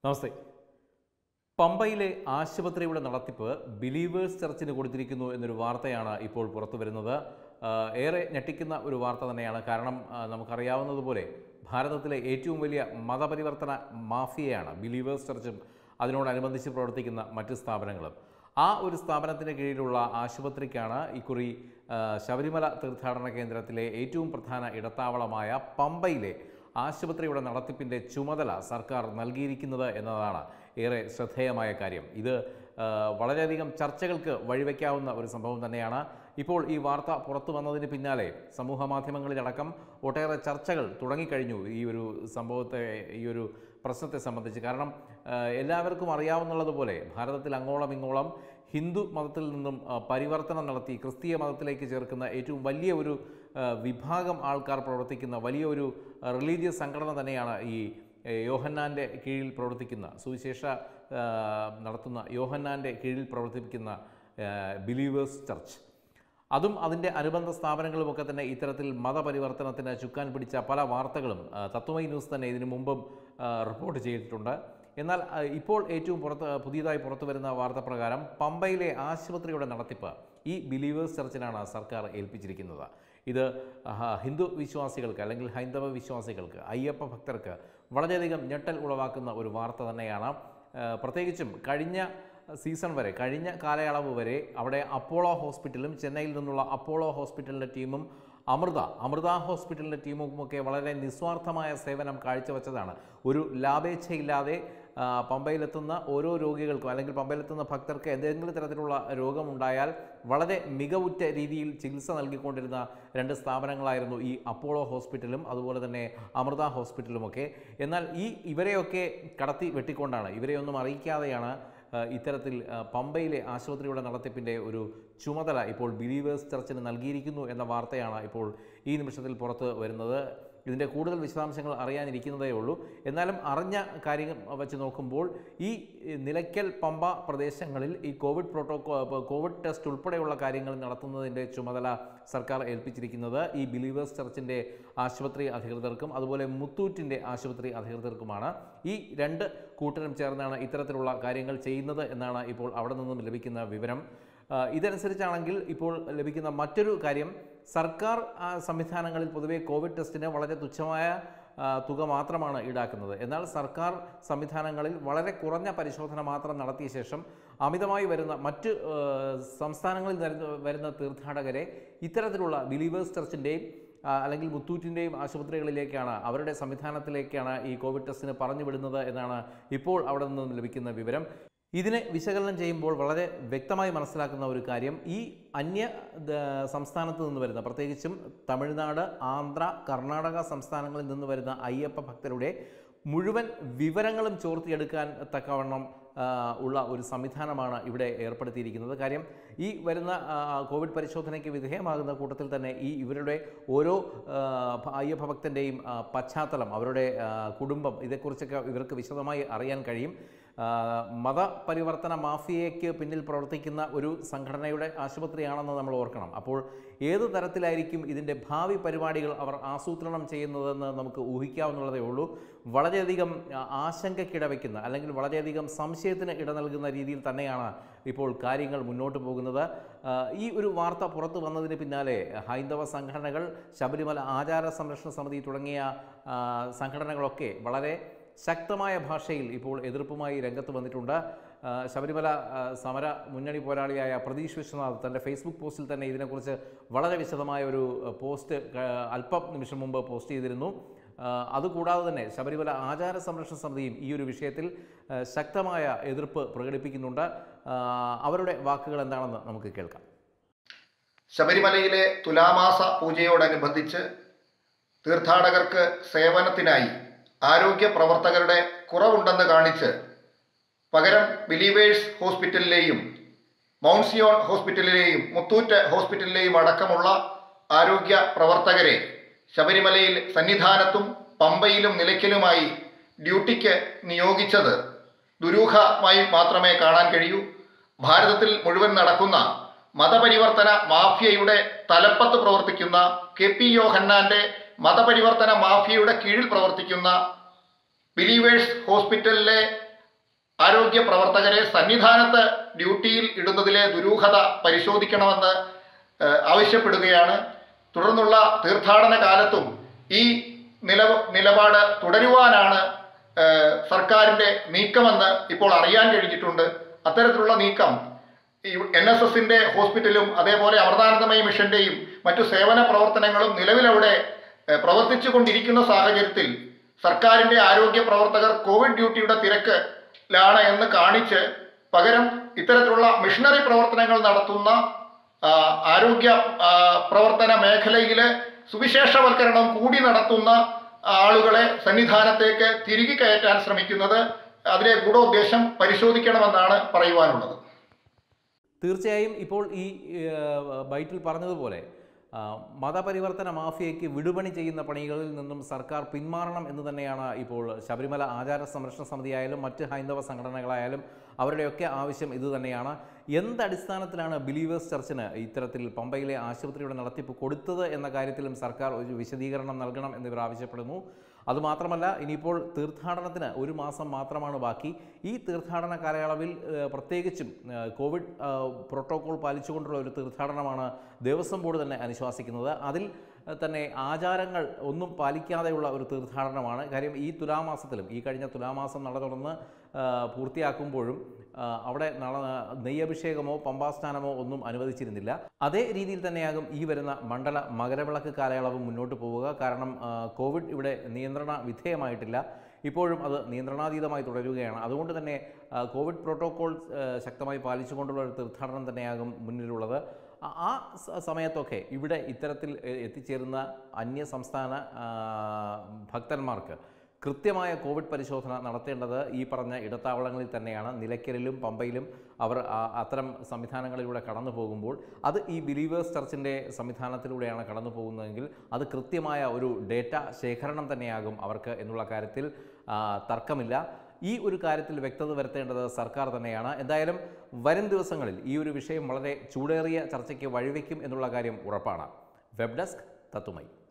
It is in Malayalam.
നമസ്തേ. പമ്പയിലെ ആശുപത്രിയുടെ നടത്തിപ്പ് ബിലീവേഴ്സ് ചർച്ചിന് കൊടുത്തിരിക്കുന്നു എന്നൊരു വാർത്തയാണ് ഇപ്പോൾ പുറത്തു വരുന്നത്. ഏറെ ഞെട്ടിക്കുന്ന ഒരു വാർത്ത തന്നെയാണ്. കാരണം നമുക്കറിയാവുന്നതുപോലെ ഭാരതത്തിലെ ഏറ്റവും വലിയ മതപരിവർത്തന മാഫിയയാണ് ബിലീവേഴ്സ് ചർച്ചും അതിനോടനുബന്ധിച്ച് പ്രവർത്തിക്കുന്ന മറ്റ് സ്ഥാപനങ്ങളും. ആ ഒരു സ്ഥാപനത്തിന് കീഴിലുള്ള ആശുപത്രിക്കാണ് ഇക്കുറി ശബരിമല തീർത്ഥാടന കേന്ദ്രത്തിലെ ഏറ്റവും പ്രധാന ഇടത്താവളമായ പമ്പയിലെ ആശുപത്രിയുടെ നടത്തിപ്പിൻ്റെ ചുമതല സർക്കാർ നൽകിയിരിക്കുന്നത് എന്നതാണ് ഏറെ ശ്രദ്ധേയമായ കാര്യം. ഇത് വളരെയധികം ചർച്ചകൾക്ക് വഴിവെക്കാവുന്ന ഒരു സംഭവം തന്നെയാണ്. ഇപ്പോൾ ഈ വാർത്ത പുറത്തു വന്നതിന് പിന്നാലെ സമൂഹ മാധ്യമങ്ങളിലടക്കം ഒട്ടേറെ ചർച്ചകൾ തുടങ്ങിക്കഴിഞ്ഞു ഈ ഒരു സംഭവത്തെ, ഈ ഒരു പ്രശ്നത്തെ സംബന്ധിച്ച്. കാരണം എല്ലാവർക്കും അറിയാവുന്നതുപോലെ ഭാരതത്തിൽ അങ്ങോളം ഇങ്ങോളം ഹിന്ദു മതത്തിൽ നിന്നും പരിവർത്തനം നടത്തി ക്രിസ്തീയ മതത്തിലേക്ക് ചേർക്കുന്ന ഏറ്റവും വലിയ ഒരു വിഭാഗം ആൾക്കാർ പ്രവർത്തിക്കുന്ന വലിയൊരു റിലീജിയസ് സംഘടന തന്നെയാണ് ഈ യോഹന്നാൻ്റെ കീഴിൽ പ്രവർത്തിക്കുന്ന, സുവിശേഷ നടത്തുന്ന യോഹന്നാൻ്റെ കീഴിൽ പ്രവർത്തിക്കുന്ന ബിലീവേഴ്സ് ചർച്ച്. അതും അതിൻ്റെ അനുബന്ധ സ്ഥാപനങ്ങളുമൊക്കെ തന്നെ ഇത്തരത്തിൽ മതപരിവർത്തനത്തിന് ചുക്കാൻ പിടിച്ച പല വാർത്തകളും തത്വമയി ന്യൂസ് തന്നെ ഇതിനു മുമ്പും റിപ്പോർട്ട് ചെയ്തിട്ടുണ്ട്. എന്നാൽ ഇപ്പോൾ ഏറ്റവും പുതിയതായി പുറത്തു വരുന്ന വാർത്ത പ്രകാരം പമ്പയിലെ ആശുപത്രിയുടെ നടത്തിപ്പ് ഈ ബിലീവേഴ്സ് ചർച്ചിനാണ് സർക്കാർ ഏൽപ്പിച്ചിരിക്കുന്നത്. ഇത് ഹിന്ദു വിശ്വാസികൾക്ക് അല്ലെങ്കിൽ ഹൈന്ദവ വിശ്വാസികൾക്ക്, അയ്യപ്പ ഭക്തർക്ക് വളരെയധികം ഞെട്ടൽ ഉളവാക്കുന്ന ഒരു വാർത്ത തന്നെയാണ്. പ്രത്യേകിച്ചും കഴിഞ്ഞ സീസൺ വരെ, കഴിഞ്ഞ കാലയളവ് വരെ അവിടെ അപ്പോളോ ഹോസ്പിറ്റലും ചെന്നൈയിൽ നിന്നുള്ള അപ്പോളോ ഹോസ്പിറ്റലിൻ്റെ ടീമും അമൃത ഹോസ്പിറ്റലിൻ്റെ ടീമുമൊക്കെ വളരെ നിസ്വാർത്ഥമായ സേവനം കാഴ്ചവെച്ചതാണ്. ഒരു ലാഭേച്ഛയില്ലാതെ പമ്പയിലെത്തുന്ന ഓരോ രോഗികൾക്കും അല്ലെങ്കിൽ പമ്പയിലെത്തുന്ന ഭക്തർക്ക് എന്തെങ്കിലും തരത്തിലുള്ള രോഗമുണ്ടായാൽ വളരെ മികവുറ്റ രീതിയിൽ ചികിത്സ നൽകിക്കൊണ്ടിരുന്ന രണ്ട് സ്ഥാപനങ്ങളായിരുന്നു ഈ അപ്പോളോ ഹോസ്പിറ്റലും അതുപോലെ തന്നെ അമൃത ഹോസ്പിറ്റലുമൊക്കെ. എന്നാൽ ഇവരെയൊക്കെ കടത്തി വെട്ടിക്കൊണ്ടാണ്, ഇവരെയൊന്നും അറിയിക്കാതെയാണ് ഇത്തരത്തിൽ പമ്പയിലെ ആശുപത്രിയുടെ നടത്തിപ്പിൻ്റെ ഒരു ചുമതല ഇപ്പോൾ ബിലീവേഴ്സ് ചർച്ചിന് നൽകിയിരിക്കുന്നു എന്ന വാർത്തയാണ് ഇപ്പോൾ ഈ നിമിഷത്തിൽ പുറത്ത് വരുന്നത്. ഇതിൻ്റെ കൂടുതൽ വിശദാംശങ്ങൾ അറിയാനിരിക്കുന്നതേ ഉള്ളൂ. എന്നാലും അറിഞ്ഞ കാര്യം വെച്ച് നോക്കുമ്പോൾ ഈ നിലയ്ക്കൽ പമ്പ പ്രദേശങ്ങളിൽ ഈ കോവിഡ് ടെസ്റ്റ് ഉൾപ്പെടെയുള്ള കാര്യങ്ങൾ നടത്തുന്നതിൻ്റെ ചുമതല സർക്കാർ ഏൽപ്പിച്ചിരിക്കുന്നത് ഈ ബിലീവേഴ്സ് ചർച്ചിൻ്റെ ആശുപത്രി അധികൃതർക്കും അതുപോലെ മുത്തൂറ്റിൻ്റെ ആശുപത്രി അധികൃതർക്കുമാണ്. ഈ രണ്ട് കൂട്ടരും ചേർന്നാണ് ഇത്തരത്തിലുള്ള കാര്യങ്ങൾ ചെയ്യുന്നത് എന്നാണ് ഇപ്പോൾ അവിടെ നിന്നും ലഭിക്കുന്ന വിവരം. ഇതനുസരിച്ചാണെങ്കിൽ ഇപ്പോൾ ലഭിക്കുന്ന മറ്റൊരു കാര്യം, സർക്കാർ സംവിധാനങ്ങളിൽ പൊതുവെ കോവിഡ് ടെസ്റ്റിന് വളരെ തുച്ഛമായ തുക മാത്രമാണ് ഈടാക്കുന്നത്. എന്നാൽ സർക്കാർ സംവിധാനങ്ങളിൽ വളരെ കുറഞ്ഞ പരിശോധന മാത്രം നടത്തിയ ശേഷം അമിതമായി വരുന്ന മറ്റ് സംസ്ഥാനങ്ങളിൽ വരുന്ന തീർത്ഥാടകരെ ഇത്തരത്തിലുള്ള ബിലീവേഴ്സ് ചർച്ചിൻ്റെയും അല്ലെങ്കിൽ മുത്തൂറ്റിൻ്റെയും ആശുപത്രികളിലേക്കാണ്, അവരുടെ സംവിധാനത്തിലേക്കാണ് ഈ കോവിഡ് ടെസ്റ്റിന് പറഞ്ഞു വിടുന്നത് എന്നാണ് ഇപ്പോൾ അവിടെ നിന്നും ലഭിക്കുന്ന വിവരം. ഇതിനെ വിശകലനം ചെയ്യുമ്പോൾ വളരെ വ്യക്തമായി മനസ്സിലാക്കുന്ന ഒരു കാര്യം, ഈ അന്യ സംസ്ഥാനത്ത് നിന്ന് വരുന്ന, പ്രത്യേകിച്ചും തമിഴ്നാട്, ആന്ധ്ര, കർണാടക സംസ്ഥാനങ്ങളിൽ നിന്ന് വരുന്ന അയ്യപ്പ ഭക്തരുടെ മുഴുവൻ വിവരങ്ങളും ചോർത്തിയെടുക്കാൻ തക്കവണ്ണം ഉള്ള ഒരു സംവിധാനമാണ് ഇവിടെ ഏർപ്പെടുത്തിയിരിക്കുന്നത്. കാര്യം ഈ വരുന്ന കോവിഡ് പരിശോധനയ്ക്ക് വിധേയമാകുന്ന കൂട്ടത്തിൽ തന്നെ ഇവരുടെ ഓരോ അയ്യപ്പ ഭക്തൻ്റെയും പശ്ചാത്തലം, അവരുടെ കുടുംബം, ഇതേക്കുറിച്ചൊക്കെ ഇവർക്ക് വിശദമായി അറിയാൻ കഴിയും. മതപരിവർത്തന മാഫിയയ്ക്ക് പിന്നിൽ പ്രവർത്തിക്കുന്ന ഒരു സംഘടനയുടെ ആശുപത്രിയാണെന്ന് നമ്മൾ ഓർക്കണം. അപ്പോൾ ഏത് തരത്തിലായിരിക്കും ഇതിൻ്റെ ഭാവി പരിപാടികൾ അവർ ആസൂത്രണം ചെയ്യുന്നതെന്ന് നമുക്ക് ഊഹിക്കാവുന്നതേ ഉള്ളൂ. വളരെയധികം ആശങ്കയ്ക്കിടവയ്ക്കുന്ന അല്ലെങ്കിൽ വളരെയധികം സംശയത്തിന് ഇട നൽകുന്ന രീതിയിൽ തന്നെയാണ് ഇപ്പോൾ കാര്യങ്ങൾ മുന്നോട്ട് പോകുന്നത്. ഈ ഒരു വാർത്ത പുറത്തു വന്നതിന് പിന്നാലെ ഹൈന്ദവ സംഘടനകൾ, ശബരിമല ആചാര സംരക്ഷണ സമിതി തുടങ്ങിയ സംഘടനകളൊക്കെ വളരെ ശക്തമായ ഭാഷയിൽ ഇപ്പോൾ എതിർപ്പുമായി രംഗത്ത് വന്നിട്ടുണ്ട്. ശബരിമല സമര മുന്നണി പോരാളിയായ പ്രതീഷ് വിശ്വനാഥ് തൻ്റെ ഫേസ്ബുക്ക് പോസ്റ്റിൽ തന്നെ ഇതിനെക്കുറിച്ച് വളരെ വിശദമായ ഒരു പോസ്റ്റ് അല്പം നിമിഷം മുമ്പ് പോസ്റ്റ് ചെയ്തിരുന്നു. അതുകൂടാതെ തന്നെ ശബരിമല ആചാര സംരക്ഷണ സമിതിയും ഈ ഒരു വിഷയത്തിൽ ശക്തമായ എതിർപ്പ് പ്രകടിപ്പിക്കുന്നുണ്ട്. അവരുടെ വാക്കുകൾ എന്താണെന്ന് നമുക്ക് കേൾക്കാം. ശബരിമലയിലെ തുലാമാസ പൂജയോടനുബന്ധിച്ച് തീർത്ഥാടകർക്ക് സേവനത്തിനായി ആരോഗ്യ പ്രവർത്തകരുടെ കുറവുണ്ടെന്ന് കാണിച്ച് പകരം ബിലീവേഴ്സ് ഹോസ്പിറ്റലിലെയും മൗണ്ട് സിയോൺ ഹോസ്പിറ്റലിലെയും മുത്തൂറ്റ് ഹോസ്പിറ്റലിലെയും അടക്കമുള്ള ആരോഗ്യ പ്രവർത്തകരെ ശബരിമലയിൽ സന്നിധാനത്തും പമ്പയിലും നിലയ്ക്കലുമായി ഡ്യൂട്ടിക്ക് നിയോഗിച്ചത് ദുരൂഹമായി മാത്രമേ കാണാൻ കഴിയൂ. ഭാരതത്തിൽ മുഴുവൻ നടക്കുന്ന മതപരിവർത്തന മാഫിയയുടെ തലപ്പത്ത് പ്രവർത്തിക്കുന്ന KP യോഹന്നാൻ്റെ മതപരിവർത്തന മാഫിയയുടെ കീഴിൽ പ്രവർത്തിക്കുന്ന ബിലീവേഴ്സ് ഹോസ്പിറ്റലിലെ ആരോഗ്യ പ്രവർത്തകരെ സന്നിധാനത്ത് ഡ്യൂട്ടിയിൽ ഇടുന്നതിലെ ദുരൂഹത പരിശോധിക്കണമെന്ന് ആവശ്യപ്പെടുകയാണ്. തുടർന്നുള്ള തീർത്ഥാടന കാലത്തും ഈ നിലപാട് തുടരുവാനാണ് സർക്കാരിൻ്റെ നീക്കമെന്ന് ഇപ്പോൾ അറിയാൻ കഴിഞ്ഞിട്ടുണ്ട്. അത്തരത്തിലുള്ള നീക്കം NSSന്റെ ഹോസ്പിറ്റലും അതേപോലെ അമൃതാനന്ദമയി മിഷന്റെയും മറ്റു സേവന പ്രവർത്തനങ്ങളും നിലവിലവിടെ പ്രവർത്തിച്ചു കൊണ്ടിരിക്കുന്ന സാഹചര്യത്തിൽ സർക്കാരിൻ്റെ ആരോഗ്യ പ്രവർത്തകർ കോവിഡ് ഡ്യൂട്ടിയുടെ തിരക്കിലാണ് എന്ന് കാണിച്ച് പകരം ഇത്തരത്തിലുള്ള മിഷണറി പ്രവർത്തനങ്ങൾ നടത്തുന്ന ആരോഗ്യ പ്രവർത്തന മേഖലയിൽ സുവിശേഷവൽക്കരണം കൂടി നടത്തുന്ന ആളുകളെ സന്നിധാനത്തേക്ക് തിരികെ കയറ്റാൻ ശ്രമിക്കുന്നത് അതിലെ ഗൂഢോദ്ദേശം പരിശോധിക്കണമെന്നാണ് പറയുവാനുള്ളത്. തീർച്ചയായും ഇപ്പോൾ ഈ ബൈറ്റിൽ പറഞ്ഞതുപോലെ മതപരിവർത്തന മാഫിയയ്ക്ക് വിടുപണി ചെയ്യുന്ന പണികളിൽ നിന്നും സർക്കാർ പിന്മാറണം എന്ന് തന്നെയാണ് ഇപ്പോൾ ശബരിമല ആചാര സംരക്ഷണ സമിതിയായാലും മറ്റ് ഹൈന്ദവ സംഘടനകളായാലും അവരുടെയൊക്കെ ആവശ്യം ഇതുതന്നെയാണ്. എന്തടിസ്ഥാനത്തിലാണ് ബിലീവേഴ്സ് ചർച്ചിന് ഇത്തരത്തിൽ പമ്പയിലെ ആശുപത്രിയുടെ നടത്തിപ്പ് കൊടുത്തത് എന്ന കാര്യത്തിലും സർക്കാർ ഒരു വിശദീകരണം നൽകണം എന്നിവർ ആവശ്യപ്പെടുന്നു. അതുമാത്രമല്ല, ഇനിയിപ്പോൾ തീർത്ഥാടനത്തിന് ഒരു മാസം മാത്രമാണ് ബാക്കി. ഈ തീർത്ഥാടന കാലയളവിൽ പ്രത്യേകിച്ചും കോവിഡ് പ്രോട്ടോകോൾ പാലിച്ചുകൊണ്ടുള്ള ഒരു തീർത്ഥാടനമാണ് ദേവസ്വം ബോർഡ് തന്നെ അനുശാസിക്കുന്നത്. അതിൽ തന്നെ ആചാരങ്ങൾ ഒന്നും പാലിക്കാതെയുള്ള ഒരു തീർത്ഥാടനമാണ്. കാര്യം ഈ തുലാമാസത്തിലും ഈ കഴിഞ്ഞ തുലാമാസം നട തുറന്ന് പൂർത്തിയാക്കുമ്പോഴും അവിടെ നെയ്യഭിഷേകമോ പമ്പാസ്നാനമോ ഒന്നും അനുവദിച്ചിരുന്നില്ല. അതേ രീതിയിൽ തന്നെയാകും ഈ വരുന്ന മണ്ഡല മകരവിളക്ക് കാലയളവ് മുന്നോട്ട് പോവുക. കാരണം കോവിഡ് ഇവിടെ നിയന്ത്രണ വിധേയമായിട്ടില്ല, ഇപ്പോഴും അത് നിയന്ത്രണാതീതമായി തുടരുകയാണ്. അതുകൊണ്ട് തന്നെ കോവിഡ് പ്രോട്ടോകോൾ ശക്തമായി പാലിച്ചുകൊണ്ടുള്ള ഒരു തീർത്ഥാടനം തന്നെയാകും മുന്നിലുള്ളത്. ആ സമയത്തൊക്കെ ഇവിടെ ഇത്തരത്തിൽ എത്തിച്ചേരുന്ന അന്യ സംസ്ഥാന ഭക്തന്മാർക്ക് കൃത്യമായ കോവിഡ് പരിശോധന നടത്തേണ്ടത് ഈ പറഞ്ഞ ഇടത്താവളങ്ങളിൽ തന്നെയാണ്. നിലയ്ക്കലിലും പമ്പയിലും അവർ അത്തരം സംവിധാനങ്ങളിലൂടെ കടന്നു പോകുമ്പോൾ അത് ഈ ബിലീവേഴ്സ് ചർച്ചിൻ്റെ സംവിധാനത്തിലൂടെയാണ് കടന്നു പോകുന്നതെങ്കിൽ അത് കൃത്യമായ ഒരു ഡേറ്റ ശേഖരണം തന്നെയാകും അവർക്ക് എന്നുള്ള കാര്യത്തിൽ തർക്കമില്ല. ഈ ഒരു കാര്യത്തിൽ വ്യക്തത വരുത്തേണ്ടത് സർക്കാർ തന്നെയാണ്. എന്തായാലും വരും ദിവസങ്ങളിൽ ഈ ഒരു വിഷയം വളരെ ചൂടേറിയ ചർച്ചയ്ക്ക് വഴിവെക്കും എന്നുള്ള കാര്യം ഉറപ്പാണ്. Web desk Tatwamayi.